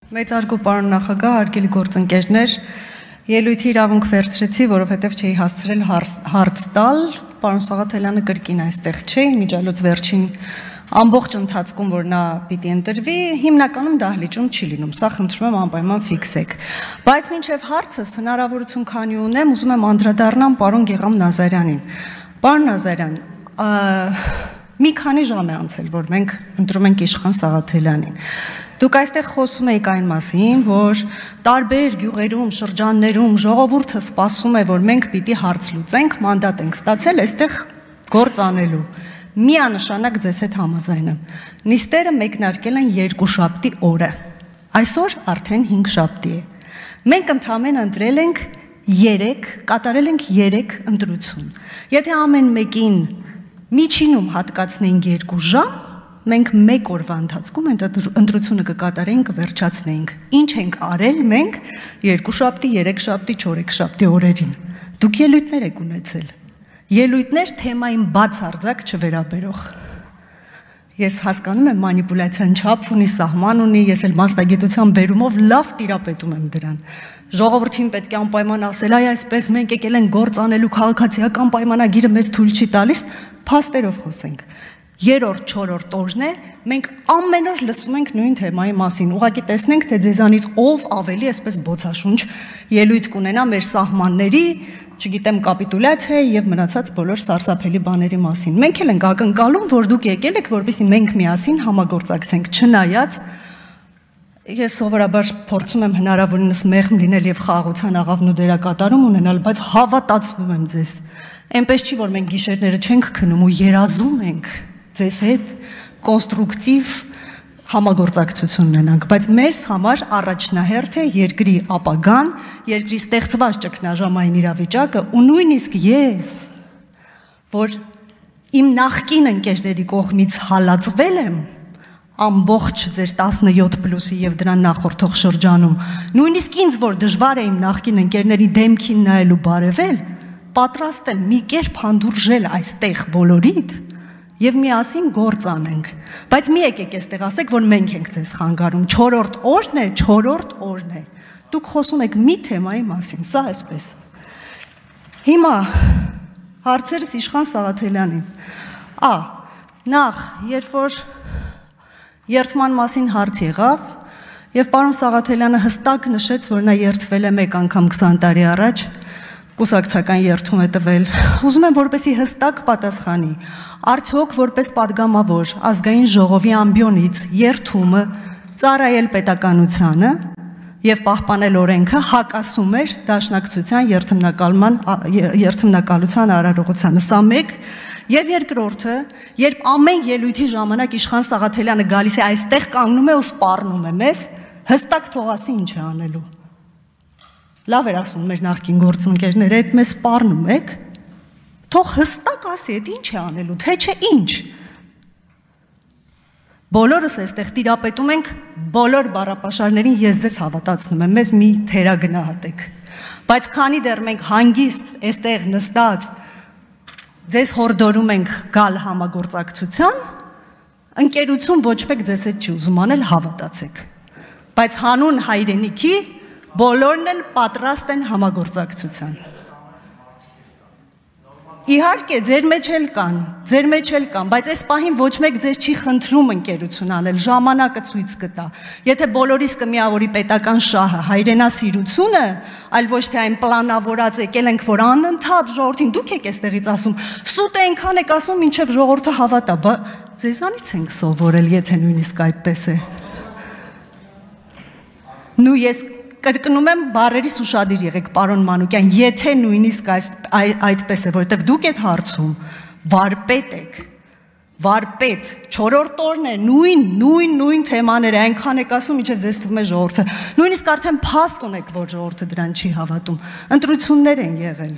Մեծարգո պարոն նախագահ, հարգելի գործընկերներ, ելույթի իրավունք վերցրեցի, որովհետև չէի հասցրել հարց տալ, պարոն Սաղաթելյանը կրկին այստեղ չէ, իմիջիայլոց վերջին ամբողջ ընթացքում, որ նա պիտի ընտրվի, հիմնականում դահլիճում չի լինում, սա խնդրում եմ անպայման ֆիքսեք, բայց մինչև հարցս հնարավորություն քանի ունեմ, ուզում եմ անդրադառնամ պարոն Գեգամ Նազարյանին, պարոն Նազարյան, մի քանի ժամ է անցել, որ մենք ընտրում ենք Իշխան Սաղաթելյանին, դուք այստեղ խոսում եք այն մասին, որ տարբեր գյուղերում, շրջաններում ժողովուրդը սպասում է, որ մենք պիտի հարց լուծենք, մանդատ ենք ստացել այստեղ գործ անելու, միանշանակ ձեզ հետ համաձայն եմ, նիստերը մեկնարկել են երկուշաբթի օրը, այսօր արդեն 5 շաբթի է, մենք ընդամենը ընտրել ենք 3, կատարել ենք 3 ընտրություն, եթե ամեն մեկին միջինում հատկացնենք 2 ժամ, մենք մեկ օրվա ընթացքում ընտրությունը կկատարենք, կվերջացնենք, ինչ ենք արել մենք 2 շաբթի, 3 շաբթի, 4 շաբթի օրերին, դուք ելույթներ եք ունեցել, ելույթներ թեմային բացարձակ չվերաբերող, ես հասկանում եմ մանիպուլյացիան չափ ունի, սահման ունի, ես էլ մասնագիտության բերումով լավ տիրապետում եմ դրան, ժողովրդին պետք է անպայման ասել, այ այսպես մենք եկել ենք գործ անելու քաղաքացիական պայմանագիրը մեզ թույլ չի տալիս, փաստերով խոսենք, 3-րդ, 4-րդ օրն է, մենք ամեն օր լսում ենք նույն թեմայի մասին, ուղղակի տեսնենք, թե ձեզանից ով ավելի այսպես բոցաշունչ ելույթ կունենա մեր սահմանների, չգիտեմ կապիտուլյացիա եւ մնացած բոլոր սարսափելի բաների մասին։ Մենք էլ ենք ակնկալում, որ դուք եկել եք, որպեսզի մենք միասին համագործակցենք, չնայած ես սովորաբար փորձում եմ հնարավորինս մեղմ լինել եւ խաղաղության աղավն ու դերակատարում ունենալ, բայց հավատացնում եմ ձեզ։ Այնպես չի, որ մենք գիշերները չենք քնում ու երազում ենք ձեզ հետ կոնստրուկտիվ համագործակցություն ունենանք, բայց մեր համար առաջնահերթ է երկրի ապագան, երկրի ստեղծված ճգնաժամային իրավիճակը ու նույնիսկ ես, որ իմ նախկին ընկերների կողմից հալածվել եմ, ամբողջ ձեր 17+-ի եւ դրան նախորդող շրջանում, նույնիսկ ինձ, որ դժվար է իմ նախկին ընկերների դեմքին նայել ու բարևել, պատրաստ եմ մի կերպ հանդուրժել այստեղ բոլորիդ եւ միասին գործ անենք, բայց մի եկեք այստեղ ասեք, որ մենք ենք ձեզ խանգարում, 4-րդ օրն է, 4-րդ օրն է, դուք խոսում եք մի թեմայի մասին, սա այսպես, հիմա հարցերս Իշխան Սաղաթելյանին, նախ, երբ որ երթման մասին հարց եղավ, եւ պարոն Սաղաթելյանը հստակ նշեց, որ նա երթվել է մեկ անգամ 20 տարի առաջ, կուսակցական երթում է տվել, ուզում եմ որպեսի հստակ պատասխանի, արդյոք որպես պատգամավոր ազգային ժողովի ամբիոնից երթումը ծառայել պետականությանը եւ պահպանել օրենքը հակասում էր դաշնակցության երթմնակալության արարողությանը, սա մեկ, եւ երկրորդը, երբ ամեն ելույթի ժամանակ Իշխան Սաղաթելյանը գալիս է այստեղ կանգնում է ու սպառնում է մեզ, հստակ թող ասի ինչ է անելու։ Լավ էր ասում մեր նախկին գործընկերները, այդ մեզ սպառնում եք, թող հստակ ասի, այդ ինչ է անելու, թե չէ ինչ։ Բոլորս այստեղ տիրապետում ենք բոլոր բառապաշարներին, ես ձեզ հավատացնում եմ, մեզ մի թերագնահատեք։ Բայց քանի դեռ մենք հանգիստ այստեղ նստած ձեզ հորդորում ենք գալ համագործակցության, ընկերություն ոչ մեկ ձեզ հետ չի ուզում անել, հավատացեք։ Բայց հանուն հայրենիքի բոլորն էլ պատրաստ են համագործակցության։ Իհարկե, ձեր մեջ էլ կան, բայց այս պահին ոչ մեկ ձեզ չի խնդրում ընկերություն անել, ժամանակը ցույց կտա։ Եթե բոլորիս կմիավորի պետական շահը, հայրենասիրությունը, այլ ոչ թե այն պլանավորած եկել ենք, որ անընդհատ ժողովրդին դուք եք այստեղից ասում, սուտ է այնքան եք ասում, մինչև ժողովուրդը հավատա, ձեզանից ենք սովորել, եթե նույնիսկ այդպես է։ Ես կրկնում եմ բառերիս ուշադիր եղեք, պարոն Մանուկյան, եթե նույնիսկ այդպես է, որովհետև դուք այդ հարցում վարպետ եք, վարպետ, 4-րդ օրն է, նույն թեմաները, այնքան եք ասում, մինչև ձեզ թվում է ժողովուրդը, նույնիսկ արդեն փաստ ունեք, որ ժողովուրդը դրան չի հավատում, ընտրություններ են եղել։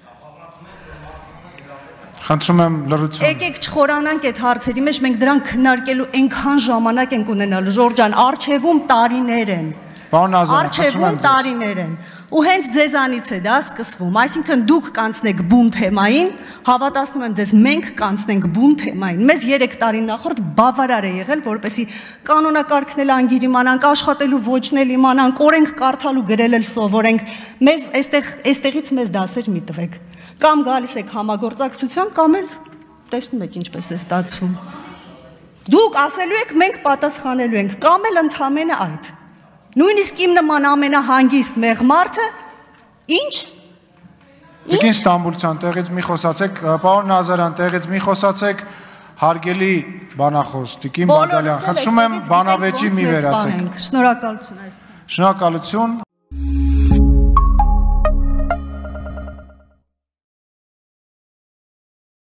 Խնդրում եմ լրություն։ Եկեք չխորանանք այդ հարցերի մեջ, մենք դրան քննարկելու այնքան ժամանակ ենք ունենալու, Ժորժ ջան, առջևում տարիներ են։ Պարոն Նազարյան, Արչևում տարիներ են։ Ու հենց ձեզանից է դա սկսվում, այսինքն դուք կանցնեք բուն թեմային, հավատացնում եմ ձեզ, մենք կանցնենք բուն թեմային։ Մեզ 3 տարի նախորդ բավարար է եղել, որպեսզի կանոնակարգն էլ անգիր իմանանք, աշխատելու ոճն էլ իմանանք, օրենք կարդալ ու գրել էլ սովորենք։ Մեզ այստեղից մեզ դասեր մի տվեք։ Կամ գալիս եք համագործակցության, կամ էլ տեսնում եք ինչպես է ստացվում։ Դուք ասելու եք, մենք պատասխանելու ենք, կամ էլ ընդհանրապես այդ։ Նույնիսկ իմ նման ամենահանգիստ մեղմարդը, ինչ? Տիկին Ստամբուլցյան, տեղից մի խոսացեք, պարոն Նազարյան, տեղից մի խոսացեք, հարգելի բանախոս, Տիկին Բադալյան, խնդրում եմ բանավեճի մի վերացեք։ Շնորհակալություն այս։ Շնորհակալություն։